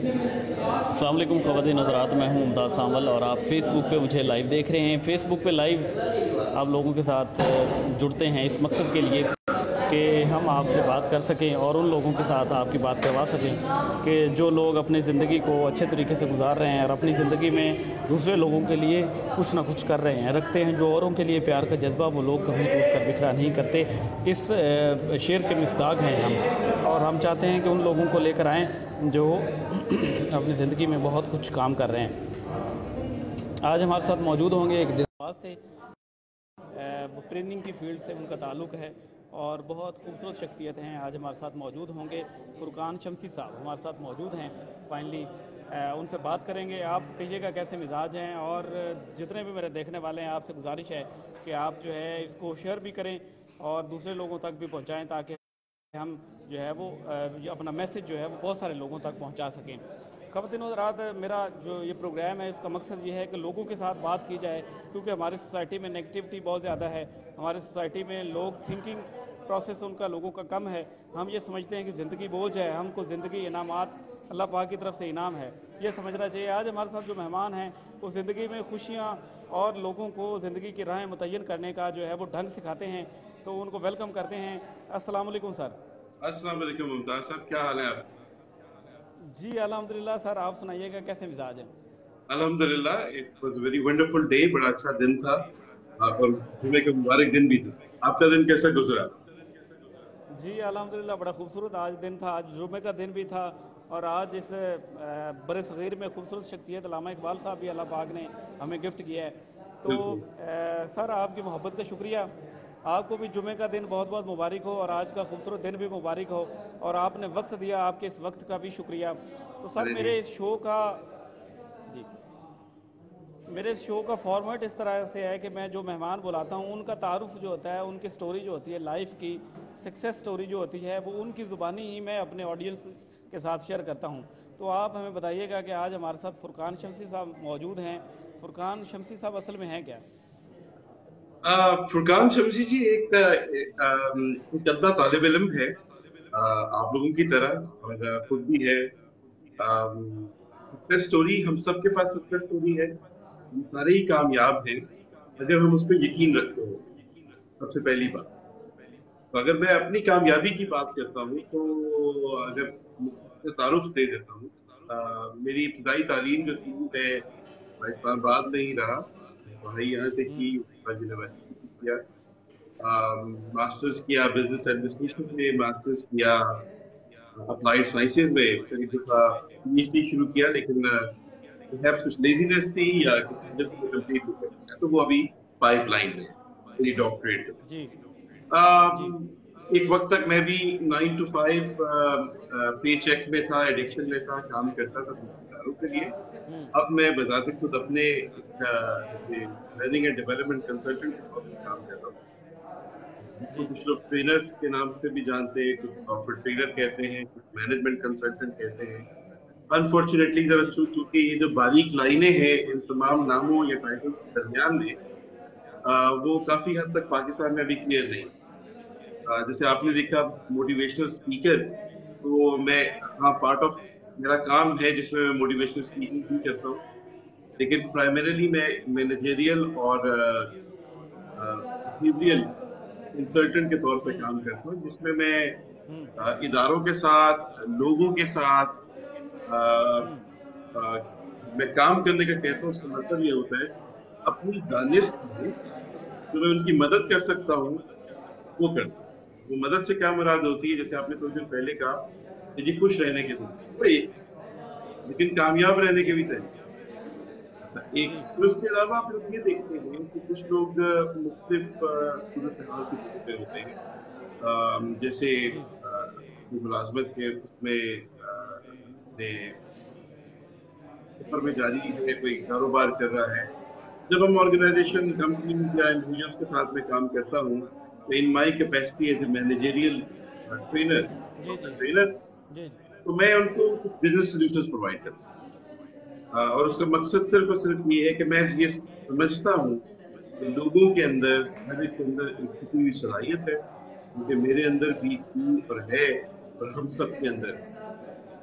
अस्सलाम वालेकुम ख़वातीन हज़रात, मैं हूं मुमताज़ सांवल और आप फेसबुक पे मुझे लाइव देख रहे हैं। फेसबुक पे लाइव आप लोगों के साथ जुड़ते हैं इस मकसद के लिए कि हम आपसे बात कर सकें और उन लोगों के साथ आपकी बात करवा सकें कि जो लोग अपनी ज़िंदगी को अच्छे तरीके से गुजार रहे हैं और अपनी ज़िंदगी में दूसरे लोगों के लिए कुछ ना कुछ कर रहे हैं, रखते हैं जो औरों के लिए प्यार का जज्बा, वो लोग कभी टूट कर बिखरा नहीं करते। इस शेर के मिसदाक हैं हम, और हम चाहते हैं कि उन लोगों को लेकर आएँ जो अपनी ज़िंदगी में बहुत कुछ काम कर रहे हैं। आज हमारे साथ मौजूद होंगे एक डिस्पास से, वो ट्रेनिंग की फील्ड से उनका ताल्लुक़ है और बहुत खूबसूरत शख्सियत हैं। आज हमारे साथ मौजूद होंगे फुरकान शमसी साहब, हमारे साथ मौजूद हैं। फाइनली उनसे बात करेंगे। आप कहिएगा कैसे मिजाज हैं, और जितने भी मेरे देखने वाले हैं आपसे गुजारिश है कि आप जो है इसको शेयर भी करें और दूसरे लोगों तक भी पहुँचाएँ, ताकि हम जो है वो अपना मैसेज जो है वो बहुत सारे लोगों तक पहुंचा सकें। ख़वातीन और रात मेरा जो ये प्रोग्राम है इसका मकसद ये है कि लोगों के साथ बात की जाए, क्योंकि हमारी सोसाइटी में नेगेटिविटी बहुत ज़्यादा है। हमारी सोसाइटी में लोग थिंकिंग प्रोसेस उनका लोगों का कम है। हम ये समझते हैं कि ज़िंदगी बोझ है, हमको ज़िंदगी इनामात अल्लाह पाक की तरफ से इनाम है, ये समझना चाहिए। आज हमारे साथ जो मेहमान हैं वो ज़िंदगी में खुशियाँ और लोगों को ज़िंदगी की राहें मुतय्यन करने का जो है वो ढंग सिखाते हैं, तो उनको वेलकम करते हैं। अस्सलाम वालेकुम सर। अस्सलाम वालेकुम मुमताज साहब, क्या हाल है आप? जी अल्हम्दुलिल्लाह सर, आप सुनाइएगा कैसे मिजाज हैं? अल्हम्दुलिल्लाह, it was a very wonderful day, बड़ा अच्छा दिन था और जुमे का मुबारक दिन भी था। आपका दिन कैसा गुजरा? जी अल्हम्दुलिल्लाह, बड़ा खूबसूरत आज दिन था। आज जुमे का दिन भी था, और आज इस बड़े सग़ीर में खूबसूरत शख्सियत अल्लामा इकबाल साहब भी अल्लाह पाक ने हमें गिफ्ट किया है। तो बिल्कुल। सर आपकी मोहब्बत का शुक्रिया। आपको भी जुमे का दिन बहुत बहुत मुबारक हो, और आज का खूबसूरत दिन भी मुबारक हो, और आपने वक्त दिया, आपके इस वक्त का भी शुक्रिया। तो सर अरे नहीं, मेरे इस शो का जी मेरे शो का फॉर्मेट इस तरह से है कि मैं जो मेहमान बुलाता हूँ उनका तारुफ जो होता है, उनकी स्टोरी जो होती है, लाइफ की सक्सेस स्टोरी जो होती है, वो उनकी ज़ुबानी ही मैं अपने ऑडियंस के साथ शेयर करता हूँ। तो आप हमें बताइएगा कि आज हमारे साथ फुरकान शमसी साहब मौजूद हैं। फुरकान शमसी साहब असल में हैं क्या? फुरकान शमसी जी एक अद्दा तालिब इल्म है, आप लोगों की तरह, और खुद भी है। सक्सेस स्टोरी, हम सबके पास सक्सेस स्टोरी है, हम सारे ही कामयाब हैं अगर हम उस पर यकीन रखते हैं। सबसे पहली बात, तो अगर मैं अपनी कामयाबी की बात करता हूँ तो अगर मैं तारुफ दे देता हूँ, मेरी इब्तिदाई तालीम जो थी, मैं इस्लामाबाद में ही रहा, पढ़ाई यहाँ से की, यूनिवर्सिटी से किया, मास्टर्स किया बिजनेस एडमिनिस्ट्रेशन में, मास्टर्स किया अप्लाइड साइंसेज में, फिर एक दफा पीएचडी शुरू किया, लेकिन perhaps कुछ लेजीनेस थी या कुछ वजह से मैं कंप्लीट नहीं कर सका, तो वो अभी पाइपलाइन में है, मेरी डॉक्टरेट। जी जी एक वक्त तक मैं भी 9 to 5 पे चेक में था, एडिक्शन में था, काम करता था दूसरे इदारों के लिए। अब मैं बजाते खुद अपने एक जैसे लर्निंग एंड डेवलपमेंट कंसल्टेंट के तौर पर काम कर रहा हूँ, जिसको जी कुछ लोग ट्रेनर के नाम से भी जानते हैं, कुछ कॉर्पोरेट ट्रेनर कहते हैं, कुछ मैनेजमेंट कंसल्टेंट कहते हैं। अनफॉर्चुनेटली जरा चूंकि ये जो बारीक लाइनें हैं इन तमाम नामों या टाइटल्स के दरमियान में, वो काफी हद तक पाकिस्तान में अभी क्लियर नहीं। जैसे आपने देखा मोटिवेशनल स्पीकर, तो मैं, हाँ, पार्ट ऑफ मेरा काम है जिसमें मैं मोटिवेशनल स्पीकिंग भी करता हूँ, लेकिन प्राइमरीली मैं मैनेजरियल और बिहेवियरल कंसल्टेंट के तौर पे काम करता हूँ, जिसमें मैं इदारों के साथ, लोगों के साथ, अ, अ, मैं काम करने का कहता हूँ, उसका मतलब ये होता है अपनी दानिश में जो मैं उनकी मदद कर सकता हूँ वो करता हूँ। वो मदद से क्या मुराद होती है, जैसे आपने थोड़ी देर पहले कहा कि जी खुश रहने के लिए वही, लेकिन कामयाब रहने के भी तरीके। अच्छा, एक जी फिर उसके अलावा आप लोग ये देखते हैं कि कुछ लोग मुख्तलिफ सूरत हाल से गुजरे होते हैं, जैसे जी मुलाजमत के उसमें अपने सफर में जारी है, कोई कारोबार कर रहा है। जब हम ऑर्गेनाइजेशन, कंपनी या इंडिविजुअल्स के साथ में काम करता हूँ, तो in my capacity as a managerial trainer, जी जी ट्रेनर, जी तो मैं उनको कुछ बिजनेस सोल्यूशंस प्रोवाइड करता हूँ, और उसका मकसद सिर्फ और सिर्फ ये है कि मैं ये समझता हूँ कि लोगों के अंदर, हर एक के अंदर एक छुपी हुई सलाहियत है, क्योंकि मेरे अंदर भी थी और है, और हम सब के अंदर है।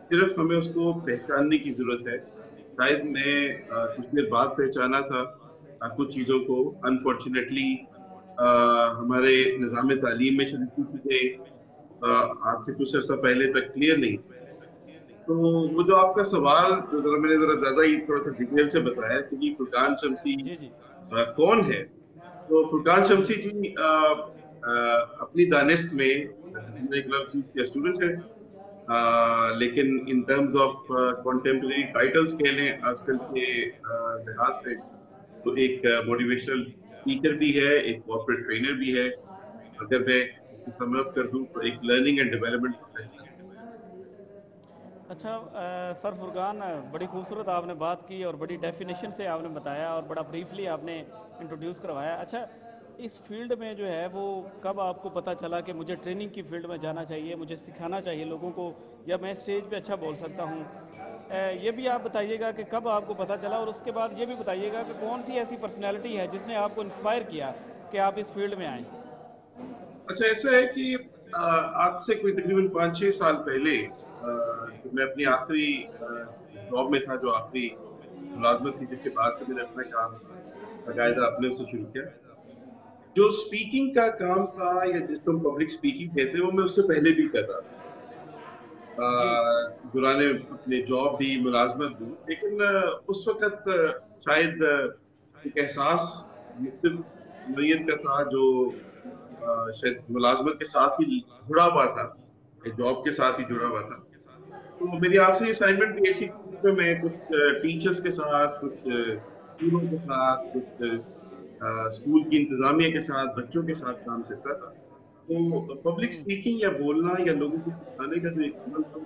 सिर्फ हमें उसको पहचानने की जरूरत है। शायद मैं कुछ देर बाद पहचाना था कुछ चीज़ों को। अनफॉर्चुनेटली हमारे निज़ाम तालीम में शायद कुछ चीज़ें आज से कुछ अर्सा पहले तक क्लियर नहीं। तो वो जो आपका सवाल जो मैंने ज्यादा ही थोड़ा सा डिटेल से बताया कि ये फुरकान शमसी जी जी कौन है। तो फुरकान शमसी जी अपनी दानिश में एक लफ्ज़ के स्टूडेंट है, लेकिन in terms of contemporary titles कह लें आजकल के लिहाज से, तो एक मोटिवेशनल स्पीकर भी है, एक कॉर्पोरेट ट्रेनर भी है। अगर मैं इसको सम अप कर दूं तो एक लर्निंग एंड डेवलपमेंट प्रोफेशनल। अच्छा सर फुरकान, बड़ी खूबसूरत आपने बात की और बड़ी डेफिनेशन से आपने बताया और बड़ा ब्रीफली आपने इंट्रोड्यूस करवाया। अच्छा, इस फील्ड में जो है वो कब आपको पता चला कि मुझे ट्रेनिंग की फील्ड में जाना चाहिए, मुझे सिखाना चाहिए लोगों को, या मैं स्टेज पे अच्छा बोल सकता हूँ? ये भी आप बताइएगा कि कब आपको पता चला, और उसके बाद ये भी बताइएगा कि कौन सी ऐसी पर्सनैलिटी है जिसने आपको इंस्पायर किया कि आप इस फील्ड में आएँ। अच्छा, ऐसा है कि आज से कोई तकरीबन 5-6 साल पहले जब मैं अपनी जी आखिरी जॉब में था, जो आखिरी मुलाजमत थी जिसके बाद से मैंने अपना काम बाकायदा अपने से शुरू किया, जो स्पीकिंग का काम था या जिसको हम पब्लिक स्पीकिंग कहते हैं, वो मैं उससे पहले भी कर रहा था जी दौरान अपने जॉब भी मुलाजमत भी। लेकिन उस वक्त शायद एक एहसास मुख्तलिफ नोयत का था जो शायद मुलाजमत के साथ ही जुड़ा हुआ था, जॉब के साथ ही जुड़ा हुआ था। तो मेरी आखिरी असाइनमेंट भी ऐसी थी जिसमें मैं कुछ टीचर्स के साथ, कुछ स्कूलों के साथ, कुछ स्कूल की इंतजामिया के साथ, बच्चों के साथ काम करता था। तो पब्लिक स्पीकिंग या बोलना या लोगों को सिखाने का जो एक अमल था,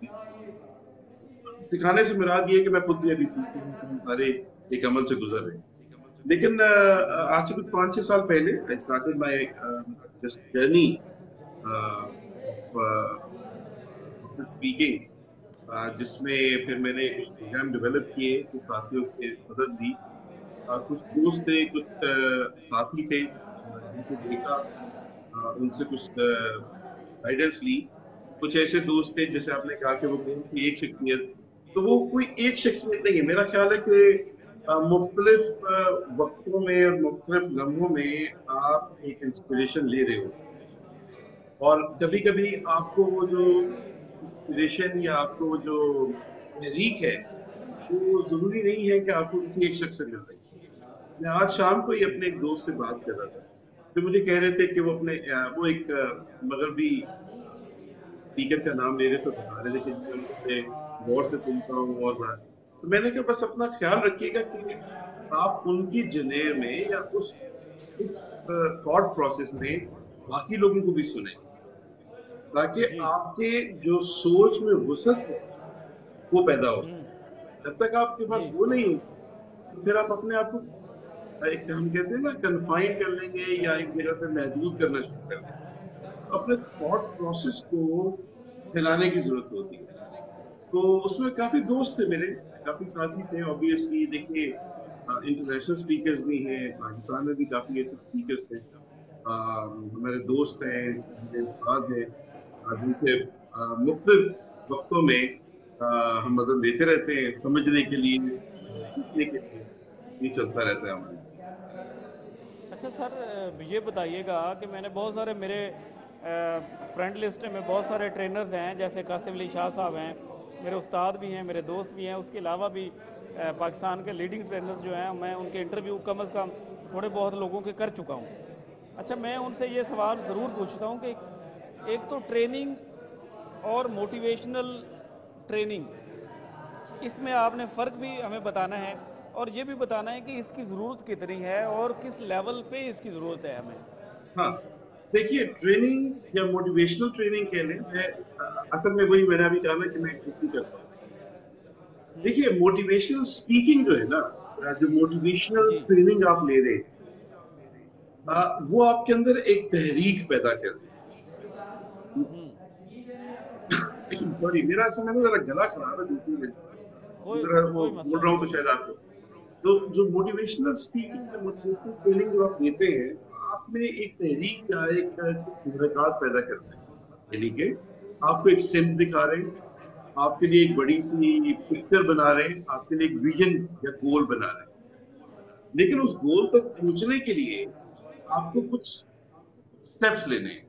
सिखाने से मुराद ये है कि मैं खुद भी अभी सीख रहा हूँ, हम सारे एक अमल से गुजर रहे हैं। लेकिन आज से कुछ 5-6 साल पहले I started my this journey of speaking, जिसमें फिर मैंने कुछ प्रोग्राम डेवलप किए, कुछ साथियों की मदद ली, कुछ दोस्त थे, कुछ साथी थे जिनको देखा, उनसे कुछ गाइडेंस ली। कुछ ऐसे दोस्त थे जैसे आपने कहा कि वो कौन सी एक शख्सियत, तो वो कोई एक शख्सियत नहीं है। मेरा ख्याल है कि मुख्तलिफ वक्तों में और मुख्तलिफ लम्हों में आप एक इंस्पिरेशन ले रहे हो, और कभी जी कभी आपको वो जो इंस्पिरेशन या आपको वो जो तहरीक है, वो जरूरी नहीं है कि आपको किसी एक शख्स से मिल रही है। मैं आज शाम को ही अपने एक दोस्त से बात कर रहा था, जो मुझे कह रहे थे कि वो अपने वो एक मगरबी स्पीकर का नाम ले रहे थे, बता रहे थे कि मैं उनको बड़े गौर से सुनता हूँ और बड़ा। तो मैंने कहा बस अपना ख्याल रखिएगा कि आप उनकी जनेर में या उस थॉट प्रोसेस में बाकी लोगों को भी सुने, ताकि जी आपके जो सोच में वसत है वो पैदा हो सके। जब तक आपके पास जी वो नहीं होगी, तो फिर आप अपने आप को एक, हम कहते हैं ना, कन्फाइन कर लेंगे या एक जगह पे महदूद करना शुरू कर देंगे। तो अपने थॉट प्रोसेस को फैलाने की जरूरत होती है। तो उसमें काफी दोस्त थे मेरे, काफी साथी थे। ऑब्वियसली देखिए, इंटरनेशनल स्पीकर्स भी हैं, पाकिस्तान में भी काफी ऐसे स्पीकर्स हैं। हमारे दोस्त हैं, हमारे उस्ताद हैं, जिनसे मुख्तलिफ वक्तों में हम मदद लेते रहते हैं, समझने के लिए, सीखने के लिए। ये चलता रहता है हमारे। अच्छा सर, ये बताइएगा कि मैंने बहुत सारे मेरे फ्रेंड लिस्ट में बहुत सारे ट्रेनर्स हैं, जैसे कासिम अली शाह साहब हैं, मेरे उस्ताद भी हैं, मेरे दोस्त भी हैं। उसके अलावा भी पाकिस्तान के लीडिंग ट्रेनर्स जो हैं, मैं उनके इंटरव्यू कम अज़ कम थोड़े बहुत लोगों के कर चुका हूँ। अच्छा, मैं उनसे ये सवाल ज़रूर पूछता हूँ कि एक तो ट्रेनिंग और मोटिवेशनल ट्रेनिंग, इसमें आपने फ़र्क भी हमें बताना है, और ये भी बताना है कि इसकी ज़रूरत कितनी है और किस लेवल पे इसकी ज़रूरत है हमें। हाँ, देखिए, ट्रेनिंग या मोटिवेशनल ट्रेनिंग कह लें, मैं असल में वही मैंने अभी कहा ना कि मैं खुद भी करता हूँ। देखिए, मोटिवेशनल स्पीकिंग जो है ना, जो मोटिवेशनल जी ट्रेनिंग आप ले रहे हैं, वो आपके अंदर एक तहरीक पैदा कर रही है। सॉरी, मेरा असल में ना जरा गला खराब है दूसरी वजह से, कोई जरा वो कोई बोल मसला रहा नहीं, हूँ तो कोई शायद मसला आपको। तो जो मोटिवेशनल स्पीकिंग या मोटिवेशनल ट्रेनिंग जो आप देते हैं, आप में एक तहरीक या एक हरकत पैदा करते हैं। यानी कि आपको एक सिम्त दिखा रहे हैं, आपके लिए एक बड़ी सी पिक्चर बना रहे हैं, आपके लिए एक विजन या गोल बना रहे हैं, लेकिन उस गोल तक पहुंचने के लिए आपको कुछ स्टेप्स लेने हैं।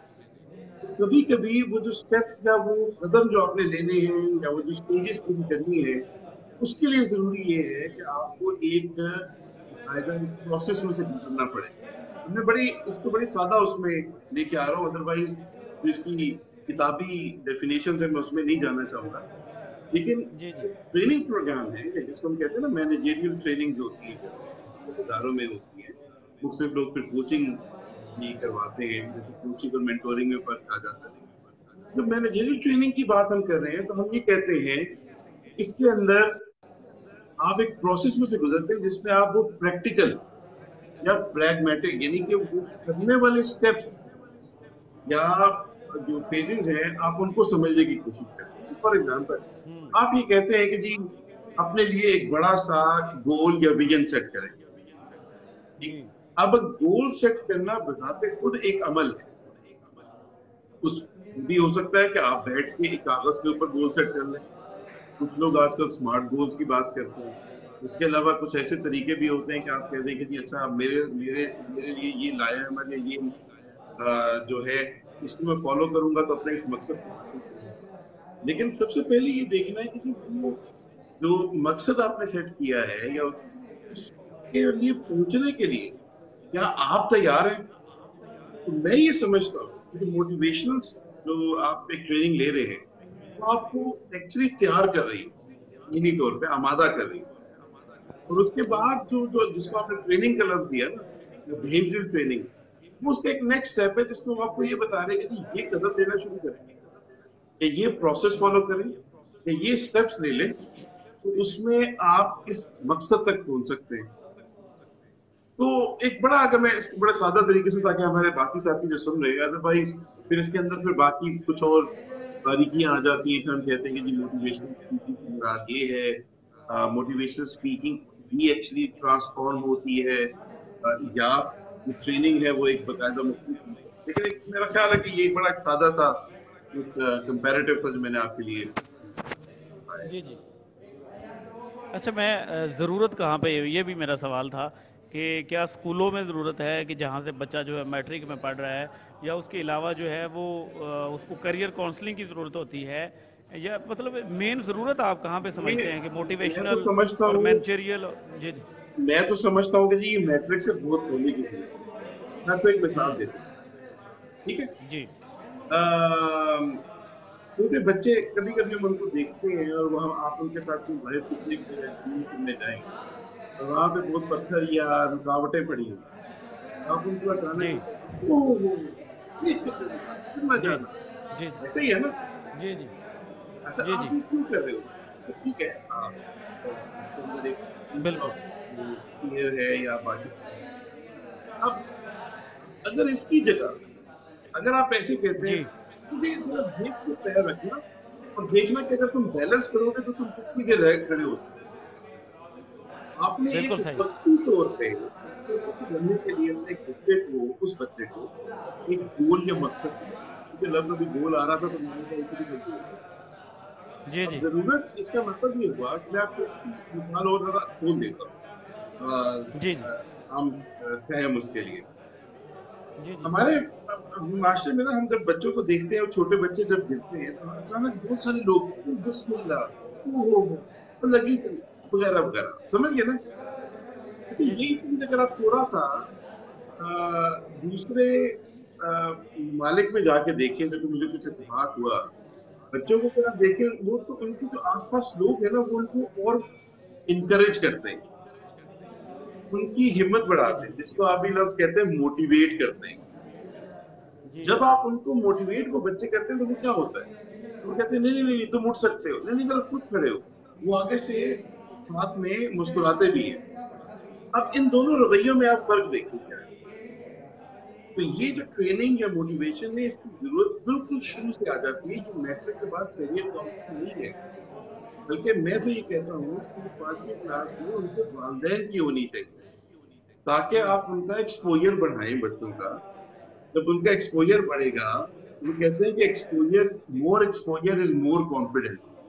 कभी कभी वो जो स्टेप्स या वो कदम जो आपने लेने हैं या वो जो स्टेजेस पूरी करनी है, उसके लिए जरूरी ये है कि आपको एक बाकायदा एक प्रोसेस में से गुजरना पड़े। मैं बड़ी इसको बड़ी सादा उसमें लेके आ रहा हूँ, अदरवाइज जो इसकी किताबी डेफिनेशन है मैं उसमें नहीं जाना चाहूंगा। लेकिन जी जी ट्रेनिंग प्रोग्राम है जिसको हम कहते हैं ना, मैनेजरियल ट्रेनिंग होती है, जैसे इदारों में होती है। मुख्तलिफ लोग फिर कोचिंग भी करवाते हैं, जैसे कोचिंग और मेंटोरिंग में फर्क आ जाता है। जब मैनेजरियल ट्रेनिंग की बात हम कर रहे हैं तो हम ये कहते हैं इसके अंदर आप एक प्रोसेस में से गुजरते हैं जिसमें आप वो प्रैक्टिकल या प्रैग्मेटिक, यानी कि वो करने वाले स्टेप्स या जो फेजेस हैं आप उनको समझने की कोशिश करते हैं। फॉर एग्जांपल, आप ये कहते हैं कि जी अपने लिए एक बड़ा सा गोल या विजन सेट करें। ठीक? जी अब गोल सेट करना बजाते खुद एक अमल है। उस भी हो सकता है कि आप बैठ के एक कागज के ऊपर गोल सेट कर लें। कुछ लोग आजकल स्मार्ट गोल्स की बात करते हैं। उसके अलावा कुछ ऐसे तरीके भी होते हैं कि आप कह दें कि जी अच्छा मेरे मेरे मेरे लिए ये लाया है, मैंने ये जो है इसको मैं फॉलो करूंगा तो अपने इस मकसद को हासिल करूंगा। लेकिन सबसे पहले ये देखना है कि वो जो मकसद आपने सेट किया है या उसके लिए पहुंचने के लिए क्या आप तैयार हैं। तो मैं ये समझता हूँ कि मोटिवेशनल जो आप एक ट्रेनिंग ले रहे हैं वो आपको एक्चुअली तैयार कर रही है, यही तौर पे आमादा कर रही है। और उसके बाद जो जो जिसको आपने ट्रेनिंग का लफ्ज दिया ना, बिहेवियरल ट्रेनिंग, वो उसका एक नेक्स्ट स्टेप है जिसमें हम आपको ये बता रहे हैं कि ये कदम लेना शुरू करें, कि ये प्रोसेस फॉलो करें, कि ये स्टेप्स ले लें, तो उसमें आप इस मकसद तक पहुंच सकते हैं। तो एक बड़ा, अगर मैं इसको बड़े सादा तरीके से, ताकि हमारे बाकी साथी जो सुन रहे हैं, अदरवाइज फिर इसके अंदर फिर बाकी कुछ और बारीकियां आ जाती हैं। फिर हम कहते हैं कि जी मोटिवेशनल स्पीकिंग की मुराद ये है, मोटिवेशनल स्पीकिंग भी एक्चुअली ट्रांसफॉर्म होती है, या जो ट्रेनिंग है वो एक बाकायदा मुख्तलिफ चीज है। लेकिन एक मेरा ख्याल है कि ये बड़ा एक सादा सा एक कंपैरेटिव था जो मैंने आपके लिए बताया। जी जी। अच्छा, मैं ज़रूरत कहाँ पे, ये भी मेरा सवाल था कि क्या स्कूलों में ज़रूरत है कि जहाँ से बच्चा जो है मैट्रिक में पढ़ रहा है, या उसके अलावा जो है वो उसको करियर काउंसलिंग की ज़रूरत होती है, या मतलब मेन ज़रूरत आप कहाँ पे ये समझते हैं कि मैं तो मोटिवेशनल समझता और हूँ मैनेजरियल? जी जी। मैं तो समझता हूँ कि जी ये मैट्रिक से बहुत पहले की जरूरत है। मैं आपको एक मिसाल देता हूँ। ठीक है। जी छोटे बच्चे, कभी कभी हम उनको देखते हैं और वह आप उनके साथ कोई बाहर पिकनिक में या घूमने फिरने जाएं और वहां पे बहुत पत्थर या रुकावटें पड़ी हुई, आप उनको अचानक जी से कहते हैं ओह ये कितना जी जाना, जी ऐसा ही है ना। जी जी अच्छा, जी आप जी ये क्यों कर रहे हो? तो ठीक है, आप आपके अंदर एक बिल्कुल। फियर है या बाकी चीजें हैं। अब अगर इसकी जगह अगर आप ऐसे कहते हैं जी मुझे जरा देख के पैर रखना और देखना कि अगर तुम बैलेंस करोगे तो तुम कितनी देर खड़े हो सकते हो। आपने बिल्कुल एक सही। वक्ती तौर पे मोटिवेटेड बनने के लिए अपने एक बच्चे को, उस बच्चे को एक गोल या मकसद दिया। क्योंकि लफ्ज अभी गोल आ रहा था तो मैंने कहा इसी में गोल है। जी अब जी जरूरत, इसका मतलब ये हुआ कि मैं आपको इसकी मिसाल और जरा खोल देता हूँ जी जी आम फहम उसके लिए। जी जी हमारे माशरे में ना, हम जब बच्चों को देखते हैं, छोटे बच्चे जब गिरते हैं तो अचानक बहुत सारे लोग बिस्मिल्लाह हो तो लगी चली वगैरह वगैरह, समझ गए ना। अच्छा, जी जी यही चीज अगर आप थोड़ा सा दूसरे अ, मालिक में जाके देखें, जब मुझे कुछ इत्तेफाक हुआ, बच्चों को अगर आप देखें, वो तो उनके जो आसपास लोग हैं ना वो उनको और इनकरेज करते हैं, उनकी हिम्मत जी बढ़ाते जी हैं, जिसको आप भी लफ्ज कहते हैं मोटिवेट करते हैं। जी जब आप उनको मोटिवेट को बच्चे करते हैं तो वो क्या होता है, वो कहते हैं नहीं नहीं नहीं तुम उठ सकते हो, नहीं नहीं जरा खुद खड़े हो। वो आगे से हाथ में मुस्कुराते भी हैं। अब इन दोनों रवैयों में आप फर्क देखिए क्या है। तो ये जो ट्रेनिंग या मोटिवेशन है, इसकी जरूरत बिल्कुल शुरू से आ जाती है। ये मैट्रिक के बाद करियर काउंसलिंग नहीं है, बल्कि मैं तो ये कहता हूँ कि वो 5वीं क्लास में उनके वालिदैन की होनी चाहिए, ताकि जी आप उनका एक्सपोजर बढ़ाएं बच्चों का। जब उनका एक्सपोजर बढ़ेगा, वो कहते हैं कि exposure, more exposure is more confidence.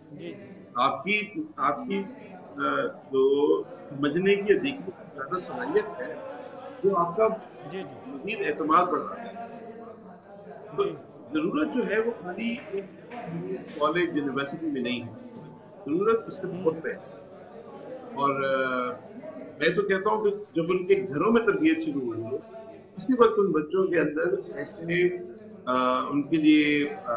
जी आपकी आपकी जो समझने की या देखने की ज्यादा सलाहियत है, वो आपका जी मजीद एतमाद बढ़ाता है। तो जी जरूरत जो है वो खाली एक कॉलेज यूनिवर्सिटी में नहीं है, जरूरत उससे बहुत पहले। और मैं तो कहता हूँ कि जब उनके घरों में तरबियत शुरू हो रही है, उसी वक्त उन बच्चों के अंदर ऐसे उनके लिए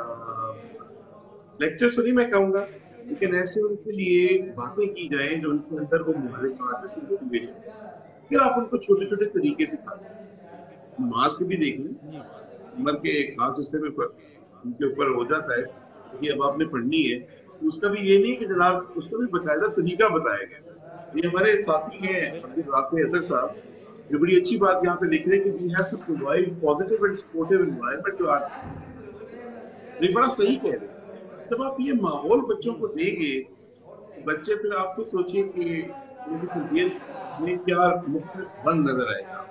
लेक्चर तो नहीं मैं कहूंगा, लेकिन ऐसे उनके लिए बातें की जाएं जो उनके अंदर वो मुहारिफात, जैसे मोटिवेशन, फिर आप उनको छोटे छोटे तरीके सिखाएं। नमाज के भी देख लें, जी उम्र के एक खास हिस्से में उनके ऊपर हो जाता है कि अब आपने पढ़नी है, तो उसका भी ये नहीं कि जनाब उसको भी बाकायदा तरीका बताया गया। ये हमारे साथी हैं अब्दुल राफे अतर साहब, जो बड़ी अच्छी बात यहाँ पे लिख रहे हैं कि we have to provide positive and supportive environment to our, ये बड़ा सही कह बिल्कुल रहे हैं। जब आप ये माहौल बच्चों को देंगे, तो बच्चे फिर आप खुद सोचिए कि उनकी तरबियत में क्या मुख्तलिफ रंग नजर आएगा।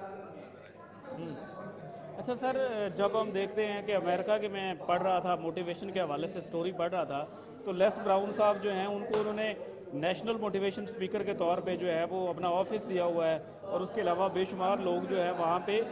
अच्छा सर, जब हम देखते हैं कि अमेरिका के, मैं पढ़ रहा था मोटिवेशन के हवाले से स्टोरी पढ़ रहा था, तो लेस ब्राउन साहब जो हैं उनको उन्होंने नेशनल मोटिवेशन स्पीकर के तौर पे जो है वो अपना ऑफिस दिया हुआ है, और उसके अलावा बेशुमार लोग जो है वहाँ पे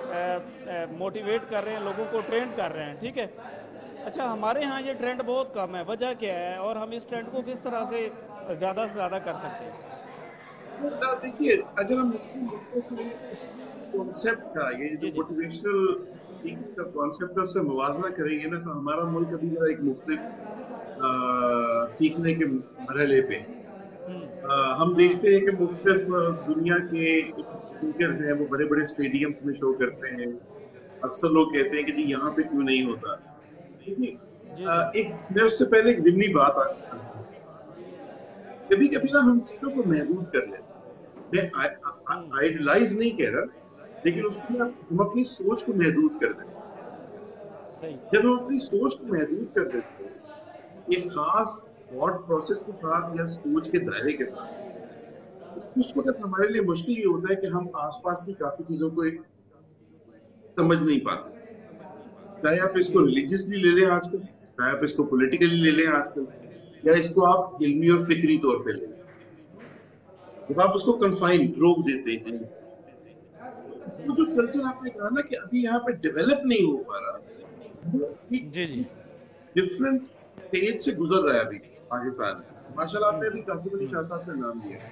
मोटिवेट कर रहे हैं, लोगों को ट्रेंड कर रहे हैं, ठीक है। अच्छा, हमारे यहाँ ये ट्रेंड बहुत कम है, वजह क्या है, और हम इस ट्रेंड को किस तरह से ज़्यादा सादा कर सकते हैं? देखिए, अगर हम मुस्लिम मुल्कों से कॉन्सेप्ट का, ये जो जी जी मोटिवेशनल स्पीकिंग का कॉन्सेप्ट है, उससे मुवाजना करेंगे ना, तो हमारा मुल्क अभी जरा एक मुख्तलिफ सीखने के मरहले पे है। हम हाँ देखते हैं कि मुख्तलिफ दुनिया के स्पीकर्स हैं, वो बड़े बड़े स्टेडियम्स में शो करते हैं। अक्सर लोग कहते हैं कि जी यहाँ पे क्यों नहीं होता, क्योंकि जी जी एक मैं उससे पहले एक ज़िमनी बात आपको, कभी कभी ना हम चीजों को महदूद कर लेते हैं। मैं आइडलाइज नहीं कह रहा, लेकिन उसमें हम अपनी सोच को महदूद कर देते सही हैं। जब हम अपनी सोच को महदूद कर देते हैं एक खास थॉट प्रोसेस के साथ या सोच के दायरे के साथ, तो उस वक्त हमारे लिए मुश्किल ये होता है कि हम आसपास की काफी चीजों को एक समझ नहीं पाते। चाहे आप इसको जी रिलीजियसली ले लें आजकल, चाहे आप इसको पॉलिटिकली ले लें आजकल, या इसको आप इल्मी और फिक्री तौर पे ले लें। जब आप उसको कन्फाइन रोक देते हैं, वो जो कल्चर आपने कहा ना कि अभी यहाँ पे डेवलप नहीं हो पा रहा, वो एक जी जी डिफरेंट स्टेज से गुजर रहा है अभी पाकिस्तान में। माशाल्लाह, आपने अभी कासिम अली शाह साहब का नाम लिया,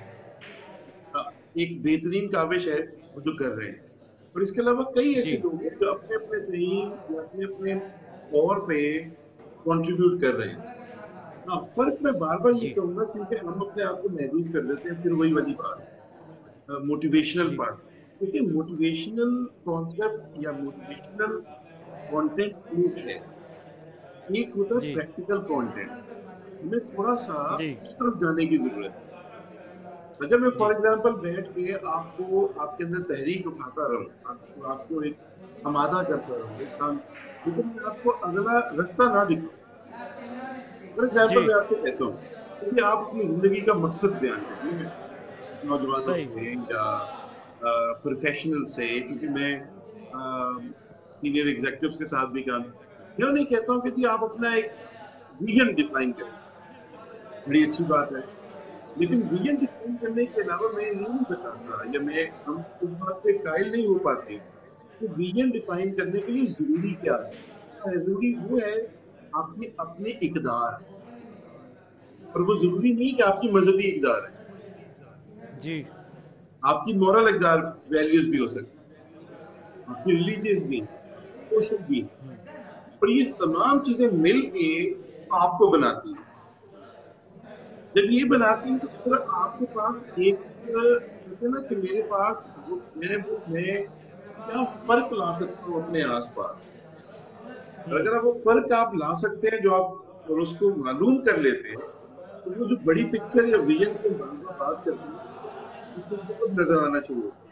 एक बेहतरीन काविश है वो जो कर रहे हैं। और इसके अलावा कई ऐसे जी लोग हैं जो अपने अपने कहीं या अपने अपने तौर पे कंट्रीब्यूट कर रहे हैं। हाँ, फर्क मैं बार बार ये जी कहूंगा, क्योंकि हम अपने आप को महदूद कर देते हैं, फिर वही वाली बात, मोटिवेशनल जी पार्ट। क्योंकि मोटिवेशनल कॉन्सेप्ट या मोटिवेशनल कंटेंट एक है, एक होता है जी प्रैक्टिकल कंटेंट। हमें थोड़ा सा जी उस तरफ जाने की जरूरत है। अगर मैं जी फॉर एग्जांपल बैठ के आपको आपके अंदर तहरीक उठाता रहूं, आपको एक आमादा करता रहूं एक काम, लेकिन मैं आपको अगला रास्ता ना दिखाऊं। फॉर एग्जांपल जी मैं आपको कहता हूँ कि आप अपनी जिंदगी का मकसद बयान करिए नौजवानों सही से या प्रोफेशनल से, क्योंकि मैं सीनियर एग्जीक्यूटिव्स के साथ भी काम, मैं उन्हें कहता हूँ कि जी आप अपना एक विजन डिफाइन करें। बड़ी अच्छी बात है, लेकिन विजन डिफाइन करने के अलावा मैं ये नहीं बताता, या मैं हम इस बात पे कायल नहीं हो पाते कि विजन डिफाइन करने के लिए जरूरी क्या है। जरूरी वो है आपकी अपने इकदार, और वो जरूरी नहीं कि आपकी मजहबी इकदार है, जी आपकी मॉरल इकदार, वैल्यूज भी हो सकती है, आपकी रिलीजियस भी, सोशल भी, और ये तमाम चीजें मिलके आपको बनाती है। जब ये बनाती है तो फिर आपके पास एक, कहते हैं ना कि मेरे पास मैं क्या फर्क ला सकता हूँ अपने आसपास। और अगर आप वो फर्क आप ला सकते हैं जो आप और उसको मालूम कर लेते हैं, तो वो जो बड़ी पिक्चर या विजन की हम बार बार बात करते हैं, उसको बहुत नजर आना शुरू होता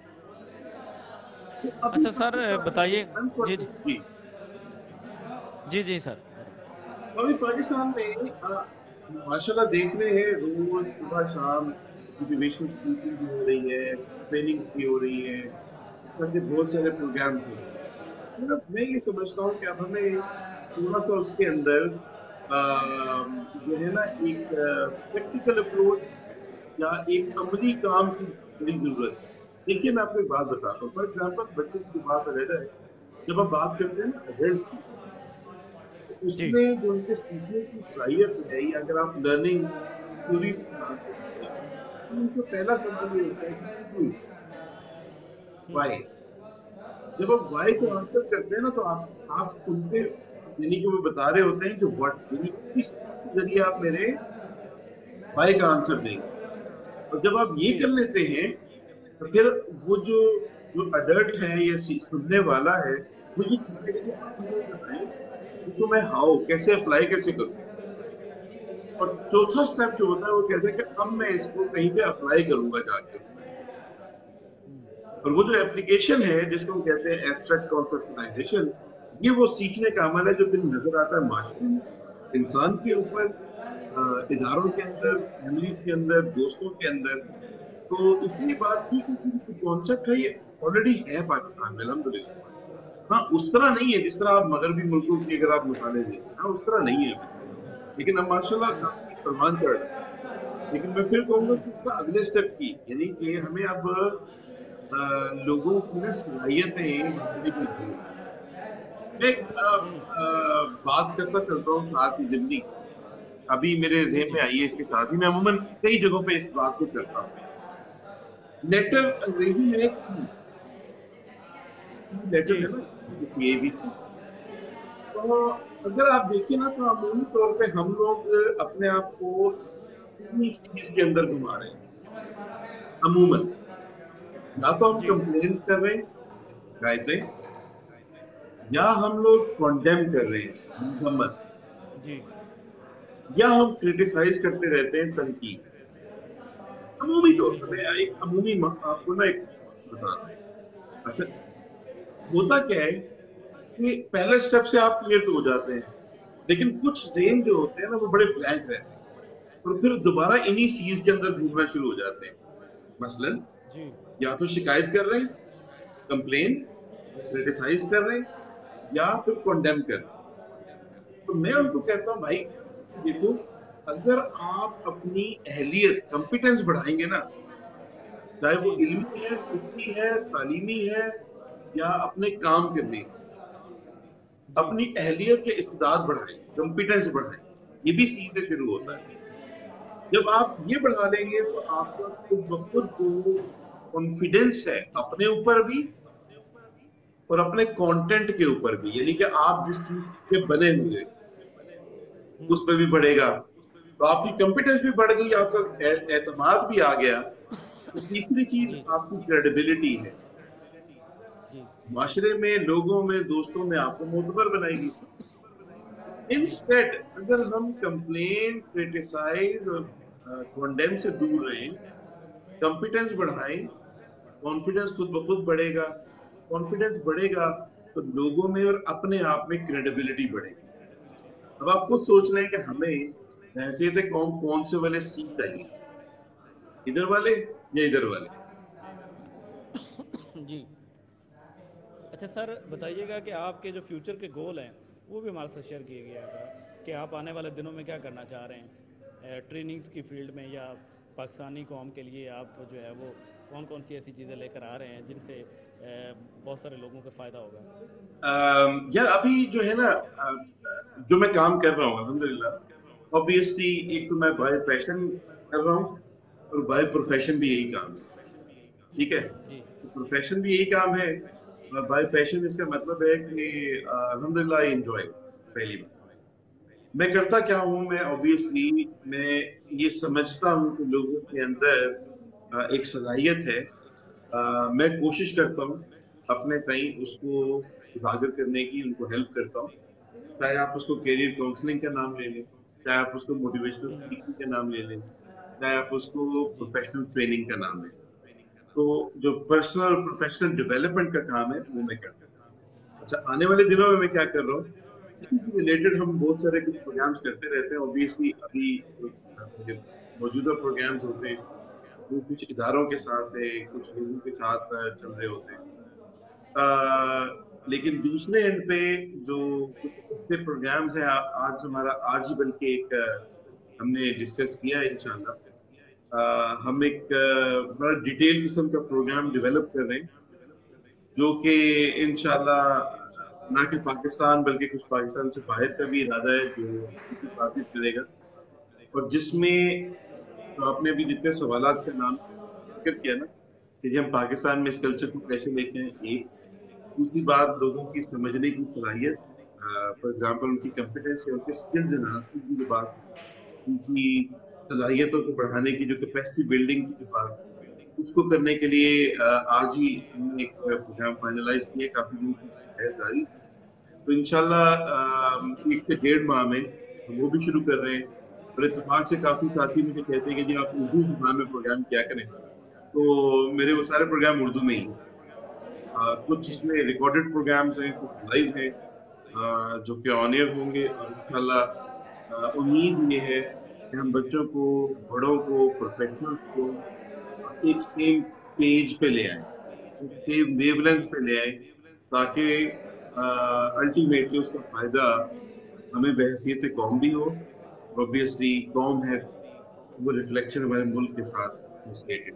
है। तो अभी अच्छा सर, पाकिस्तान में बताइए। जी जी, जी जी सर। अभी पाकिस्तान में माशाल्लाह देख रहे हैं, रोज सुबह शाम मोटिवेशनल स्पीकिंग भी हो रही है, ट्रेनिंग्स भी हो रही है, इस तरह के बहुत सारे प्रोग्राम्स हो रहे हैं। मतलब मैं ये समझता हूँ कि अब हमें थोड़ा सा उसके अंदर जो है ना एक प्रैक्टिकल अप्रोच या एक अमली काम की बड़ी जरूरत है। देखिए मैं आपको एक बात बताता हूँ, फॉर एग्जाम्पल बच्चों की बात रहता है, जब आप बात करते हैं ना एडल्ट्स की, तो जी उसमें जो उनके सीखने की सलाहियत है, या अगर आप लर्निंग थ्योरीज की बात करते हैं, तो उनका पहला सवाल ये होता है कि क्यों, वाई। जब आप वाई को जी आंसर करते हैं ना, तो आप उनके यानी कि वो बता रहे होते हैं कि व्हाट, यानी किस के जरिए आप मेरे वाई का आंसर देंगे। और जब आप ये जी कर लेते हैं, तो फिर वो जो जो अडल्ट है या सुनने वाला है, वो ये चाहेगा कि आप मुझे बताएं कि तो मैं हाउ कैसे अप्लाई कैसे करूं। और चौथा स्टेप जो होता है वो कहता है कि अब मैं इसको कहीं पे अप्लाई करूंगा जाके। और वो जो एप्लीकेशन है जिसको हम कहते हैं एब्स्ट्रैक्ट कॉन्सेप्चुलाइजेशन, ये वो सीखने का अमल है जो फिर नजर आता है माशरे में, इंसान के ऊपर, इदारों के अंदर, फैमिलीज के अंदर, दोस्तों के अंदर। तो इसलिए बात की कि जो कॉन्सेप्ट है ये ऑलरेडी है पाकिस्तान में अल्हम्दुलिल्लाह। हाँ, उस तरह नहीं है जिस तरह आप मगरबी मुल्कों की अगर आप मिसालें देखें, हाँ उस तरह नहीं है अभी, लेकिन अब माशाल्लाह काफी परवान चढ़ रहा है। लेकिन मैं फिर कहूंगा कि उसका अगले स्टेप की, यानी कि हमें अब लोगों की ना सलाहियतें बढ़ाने की जरूरत है। मैं एक बात करता चलता हूँ साथ ही जिंदगी, अभी मेरे जी जहन जी में आई है, इसके साथ ही मैं अमूमन कई जगहों पे इस बात को करता हूँ। लेटर अंग्रेजी में एक लेटर जी है ना, ABC। तो अगर आप देखिए ना, तो अमूमी तौर पे हम लोग अपने आप को इतनी चीज के अंदर घुमा रहे हैं अमूमन। या तो हम जी कंप्लेन कर रहे हैं, शिकायतें, या हम लोग कॉन्डेम कर रहे हैं, मजम्मत, जी या हम क्रिटिसाइज करते रहते हैं, तनकीद। अमूमी तौर जी पर मैं एक अमूमी आपको ना एक बता रहा हूँ। अच्छा, होता क्या है कि पहले स्टेप से आप क्लियर तो हो जाते हैं, लेकिन कुछ ज़हन जो होते हैं ना वो बड़े ब्लैंक रहते हैं, और फिर दोबारा इन्हीं सीज के अंदर घूमना शुरू हो जाते हैं। मसलन जी या तो शिकायत कर रहे हैं, कंप्लेन, क्रिटिसाइज कर रहे हैं, या फिर कॉन्डेम कर रहे हैं। तो मैं जी उनको कहता हूँ भाई देखो, अगर आप अपनी अहलियत कॉम्पिटेंस बढ़ाएंगे ना, चाहे वो जी इल्मी है, फिक्री है, तालीमी है, या अपने काम करने की, जी अपनी अहलियत के इस्तेदाद बढ़ाएं, कॉम्पिटेंस बढ़ाएं। ये भी सी से शुरू होता है। जब आप ये बढ़ा लेंगे तो आपका खुद ब खुद जो कॉन्फिडेंस है अपने ऊपर भी और अपने कंटेंट के ऊपर भी, यानी कि आप जिस चीज के बने हुए उस पर भी बढ़ेगा। तो आपकी कॉम्पिटेंस भी बढ़ गई, आपका एतमाद भी आ गया। तो तीसरी चीज जी आपकी क्रेडिबिलिटी है, जी माशरे में, लोगों में, दोस्तों में आपको मोतबर बनाएगी। जी इंस्टेड अगर हम कंप्लेन, क्रिटिसाइज और कॉन्डेम से दूर रहें, कॉम्पिटेंस बढ़ाएं, कॉन्फिडेंस खुद ब खुद बढ़ेगा। कॉन्फिडेंस बढ़ेगा तो लोगों में और अपने आप में क्रेडिबिलिटी बढ़ेगी। अब आप खुद सोच लें कि हमें हैसियत कौन कौन से वाले सीट चाहिए, इधर वाले या इधर वाले। जी। अच्छा सर, बताइएगा कि आपके जो फ्यूचर के गोल हैं वो भी हमारे साथ शेयर किए गया था कि आप आने वाले दिनों में क्या करना चाह रहे हैं ट्रेनिंग्स की फील्ड में, या पाकिस्तानी कौम के लिए आप जो है वो कौन कौन सी ऐसी चीज़ें लेकर आ रहे हैं जिनसे बहुत सारे लोगों को फ़ायदा होगा। यार अभी जो है ना, जो मैं काम कर रहा हूँ अल्हम्दुलिल्लाह, ऑब्वियसली एक तो मैं बाय पैशन कर रहा हूँ, और बाय प्रोफेशन भी यही काम है। जी ठीक है, जी तो प्रोफेशन भी यही काम है, और बाय पैशन इसका मतलब है कि अल्हम्दुलिल्लाह आई एंजॉय। पहली बात, मैं करता क्या हूँ, मैं ऑब्वियसली मैं ये समझता हूँ कि लोगों के अंदर एक सलाहियत है। मैं कोशिश करता हूँ अपने तई उसको उजागर करने की, उनको हेल्प करता हूँ। चाहे आप उसको कैरियर काउंसलिंग का नाम ले लें, चाहे आप उसको मोटिवेशनल स्पीकिंग का नाम ले लें, चाहे आप उसको जी प्रोफेशनल ट्रेनिंग का नाम ले लें। तो जो पर्सनल और प्रोफेशनल डेवलपमेंट का काम है वो मैं करता हूँ। अच्छा, आने वाले दिनों में मैं क्या कर रहा हूँ, इसी से रिलेटेड हम बहुत सारे कुछ प्रोग्राम्स करते रहते हैं। ऑब्वियसली अभी मेरे मौजूदा प्रोग्राम्स होते हैं वो कुछ इदारों के साथ है, कुछ लोगों के साथ चल रहे होते हैं। लेकिन दूसरे एंड पे जो कुछ ऐसे प्रोग्राम्स हैं, आज ही बल्कि एक हमने डिस्कस किया है इंशाल्लाह। हम एक बड़ा डिटेल किस्म का प्रोग्राम डेवलप कर रहे हैं, जो कि इंशाल्लाह ना कि पाकिस्तान बल्कि कुछ पाकिस्तान से बाहर का भी इरादा है, जो तारीफ करेगा। और जिसमें तो आपने अभी जितने सवालात का नाम जिक्र किया ना, कि जी हम पाकिस्तान में इस कल्चर को कैसे लेके आए, एक दूसरी बात लोगों की समझने की सलाहियत, फॉर एग्जाम्पल उनकी कॉम्पिटेंस या उनके स्किल्स एनहांसमेंट की जो बात है, उनकी सलाहियतों को बढ़ाने की जो कैपेसिटी बिल्डिंग की जो बात है, उसको करने के लिए आज ही हमने एक प्रोग्राम फाइनलाइज किया, काफी दिन से बहस जारी थी। तो इंशाल्लाह 1 से 1.5 माह में हम वो भी शुरू कर रहे हैं। और इत्तेफाक से काफी साथी मुझे कहते हैं कि जी आप उर्दू जुबान में प्रोग्राम किया करें, तो मेरे वो सारे प्रोग्राम उर्दू में ही हैं। कुछ जी इसमें रिकॉर्डेड प्रोग्राम्स हैं, कुछ लाइव हैं, जो कि ऑन एयर होंगे। और इंशाल्लाह उम्मीद ये है कि हम बच्चों को, बड़ों को, प्रोफेशनल्स को एक सेम पेज पे ले आए, एक सेम वेवलेंथ पे ले आए, ताकि अल्टीमेटली उसका फायदा हमें बहसीयत कौम भी हो। ऑब्वियसली कौम है, वो रिफ्लेक्शन हमारे मुल्क के साथ एसोसिएटेड।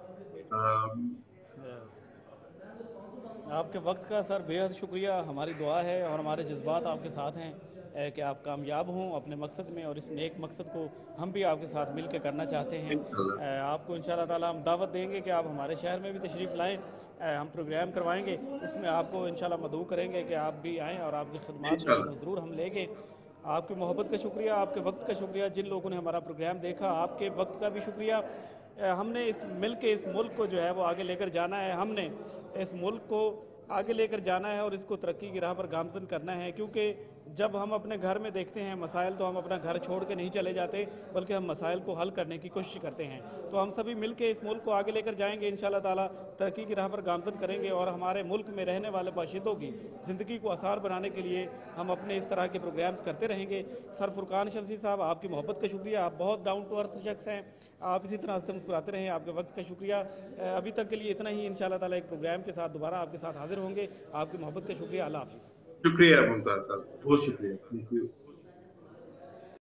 आपके वक्त का सर बेहद शुक्रिया। हमारी दुआ है और हमारे जज्बात आपके साथ हैं कि आप कामयाब हों अपने मकसद में, और इस नेक मकसद को हम भी आपके साथ मिल के करना चाहते हैं। आपको इंशाअल्लाह ताला हम दावत देंगे कि आप हमारे शहर में भी तशरीफ़ लाएँ। हम प्रोग्राम करवाएंगे, उसमें आपको इंशाअल्लाह मदऊ करेंगे कि आप भी आएँ और आपकी खिदमत जो है वो इंशाल्लाह ज़रूर हम लेंगे। आपकी मोहब्बत का शुक्रिया, आपके वक्त का शुक्रिया। जिन लोगों ने हमारा प्रोग्राम देखा, आपके वक्त का भी शुक्रिया। हमने इस मिल के इस मुल्क को जो है वो आगे लेकर जाना है। हमने इस मुल्क को आगे लेकर जाना है और इसको तरक्की की राह पर गामजन करना है, क्योंकि जब हम अपने घर में देखते हैं मसाइल, तो हम अपना घर छोड़ के नहीं चले जाते, बल्कि हम मसाइल को हल करने की कोशिश करते हैं। तो हम सभी मिल के इस मुल्क को आगे लेकर जाएंगे इंशाअल्लाह ताला, तरक्की की राह पर गामजन करेंगे, और हमारे मुल्क में रहने वाले बाशिंदों की ज़िंदगी को आसान बनाने के लिए हम अपने इस तरह के प्रोग्राम्स करते रहेंगे। सर फुरकान शमसी साहब, आपकी मोहब्बत का शुक्रिया। आप बहुत डाउन टू अर्थ शख्स हैं, आप इसी तरह से मुस्कुराते रहें। आपके वक्त का शुक्रिया। अभी तक के लिए इतना ही। इंशाअल्लाह ताला एक प्रोग्राम के साथ दोबारा आपके साथ हाजिर होंगे। आपकी मोहब्बत का शुक्रिया। अल्लाह हाफिज़। शुक्रिया मुमताज साहब, बहुत शुक्रिया, थैंक यू।